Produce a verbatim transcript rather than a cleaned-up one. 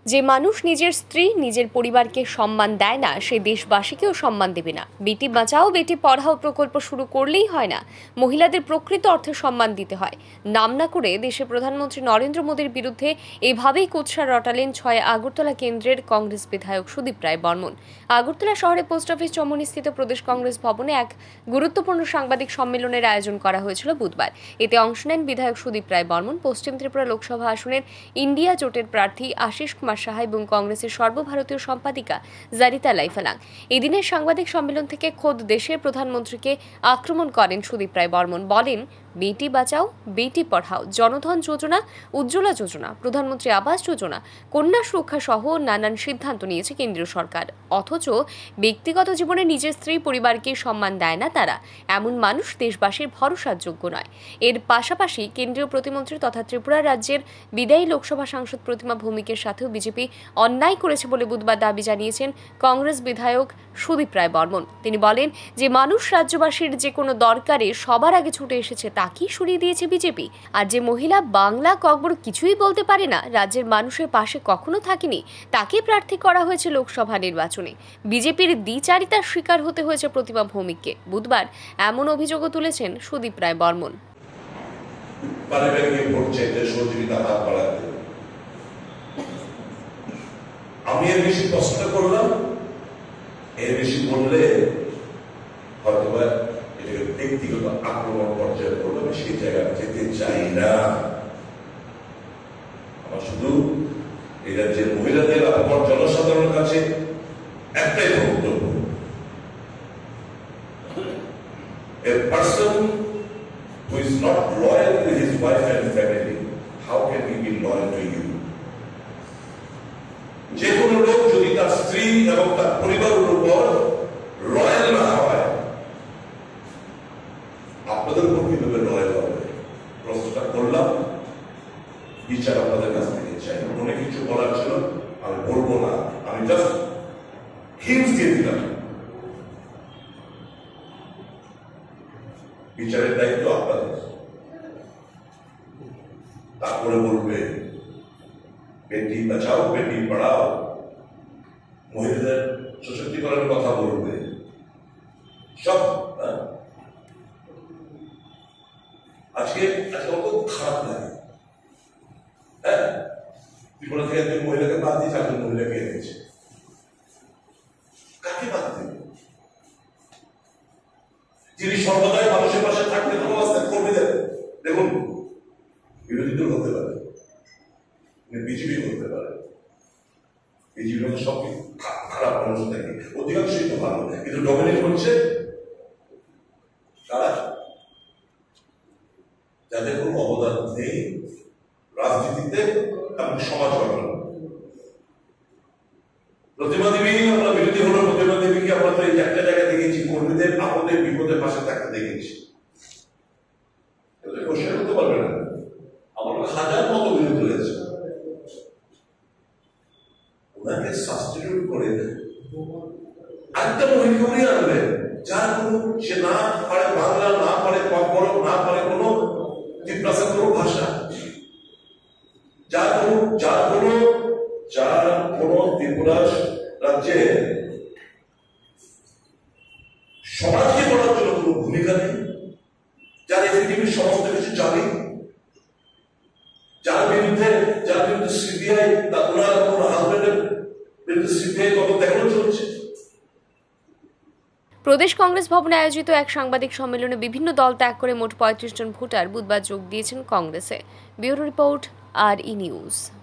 যে মানুষ নিজের স্ত্রী নিজের পরিবারকে সম্মান দেয় না সে দেশবাসীকেও সম্মান দেবে না। বেটি বাঁচাও বেটি পড়াও প্রকল্প শুরু করলেই হয় না, মহিলাদের প্রকৃত অর্থে সম্মান দিতে হয়। নাম না করে দেশের প্রধানমন্ত্রী নরেন্দ্র মোদীর বিরুদ্ধে এভাবেই কুৎসা রটালেন ছয় আগরতলা কেন্দ্রের কংগ্রেস বিধায়ক সুদীপ রায় বর্মন। আগরতলা শহরে পোস্ট অফিস চৌমুহনীস্থিত প্রদেশ কংগ্রেস ভবনে এক গুরুত্বপূর্ণ সাংবাদিক সম্মেলনের আয়োজন করা হয়েছিল বুধবার। এতে অংশ নেন বিধায়ক সুদীপ রায় বর্মন, পশ্চিম ত্রিপুরা লোকসভা আসনের ইন্ডিয়া জোটের প্রার্থী আশিস কুমার সাহা এবং কংগ্রেসের সর্বভারতীয় সম্পাদিকা জারিতা লাইফালাং। এদিনের সাংবাদিক সম্মেলন থেকে খোদ দেশের প্রধানমন্ত্রীকে আক্রমণ করেন সুদীপ রায় বর্মন। বলেন, বেটি বাঁচাও বেটি পড়াও, জনধন যোজনা, উজ্জ্বলা যোজনা, প্রধানমন্ত্রী আবাস যোজনা, কন্যা সুরক্ষা সহ নানান সিদ্ধান্ত নিয়েছে কেন্দ্রীয় সরকার। অথচ ব্যক্তিগত জীবনে নিজের স্ত্রী পরিবারকে সম্মান দেয় না তারা। এমন মানুষ দেশবাসীর ভরসার যোগ্য নয়। এর পাশাপাশি কেন্দ্রীয় প্রতিমন্ত্রী তথা ত্রিপুরা রাজ্যের বিদায়ী লোকসভা সাংসদ প্রতিমা ভৌমিকের সাথেও বিজেপি অন্যায় করেছে বলে বুধবার দাবি জানিয়েছেন কংগ্রেস বিধায়ক সুদীপ রায় বর্মন। তিনি বলেন, যে মানুষ রাজ্যবাসীর যে কোনো দরকারে সবার আগে ছুটে এসেছে তাকেই সরিয়ে দিয়েছে বিজেপি। আর যে মহিলা বাংলা ককবর কিছুই বলতে পারে না, রাজ্যের মানুষের পাশে কখনো থাকেনি, তাকে প্রার্থী করা হয়েছে লোকসভা নির্বাচনে। বিজেপির দ্বিচারিতার শিকার হতে হয়েছে প্রতিমা ভৌমিককে। বুধবার এমন অভিযোগও তুলেছেন সুদীপ রায় বর্মন। আমি এর বেশি প্রশ্ন করলাম, এর বেশি বললে হয়তো এটাকে ব্যক্তিগত আক্রমণ পর্যায়ে করলাম, সেই জায়গা যেতে চাই না। আমার শুধু এই রাজ্যের মহিলাদের অপর জনসাধারণের কাছে একটাই বক্তব্য, a person who is not loyal to his wife and family, how can he be loyal to you? যে কোনো লোক যদি তার স্ত্রী এবং তার পরিবারের উপর লয়াল না হয়, আপনাদের উপর কিভাবে লয়াল হবে? প্রশ্নটা করলাম, বিচার আপনাদের কাছ থেকে চাই। অনেক কিছু বলার ছিল, আমি বলবো না, আমি জাস্ট হিন্টস দিয়ে দিলাম। বিচারের দায়িত্ব আপনাদের। তারপরে বলবে বেটি বাঁচাও বেটি পড়াও, মহিলাদের সশক্তিকরণের কথা বলবে, সব। আজকে আজকে অত খারাপ লাগে, হ্যাঁ, ত্রিপুরা থেকে একজন মহিলাকে বাদ দিয়েছে, একজন মহিলাকে এনেছে। কাকে বাদ দেবে? যিনি সর্বদাই মানুষের পাশে থাকতে ভালোবাসতেন কর্মীদের। দেখুন, বিরোধী দল হতে পারে, বিজেপি করতে পারে, বিজেপি সব খারাপ মানুষ থাকে, অধিকাংশই তো ভালো, কিন্তু ডমিনেট করছে তারা যাদের কোনো অবদান নেই রাজনীতিতে এবং সমাজ গঠন। প্রতিমা দেবী, আমরা বিরোধী হলো, প্রতিমা দেবীকে আমরা তো এই একটা জায়গায় দেখেছি, কর্মীদের আপদের বিপদের পাশে থাকতে দেখেছি। কোশ্চেন করতে পারবে না, আমার হাজার মতো বিরোধী রয়েছে, ওনাকে সাবস্টিটিউট করে একটা মহিলা উনি আনলেন, যার কোনো সে না পারে বাংলা, না পারে ককবর, না পারে কোনো ত্রিপ্রাসের কোনো ভাষা, যার কোনো যার কোনো যার কোনো ত্রিপুরা রাজ্যে সমাজকে করার জন্য কোনো ভূমিকা নেই, যার এফিডেভিট সমস্ত কিছু জানে, যার বিরুদ্ধে যার বিরুদ্ধে সিবিআই তার ওনার কোনো হাজবেন্ডের বিরুদ্ধে সিবিআই তদন্ত এখনো চলছে। প্রদেশ কংগ্রেস ভবনে আয়োজিত এক সাংবাদিক সম্মেলনে বিভিন্ন দল ত্যাগ করে মোট পঁয়ত্রিশ জন ভোটার বুধবার যোগ দিয়েছেন কংগ্রেসে। ব্যুরো রিপোর্ট, আর ই নিউজ।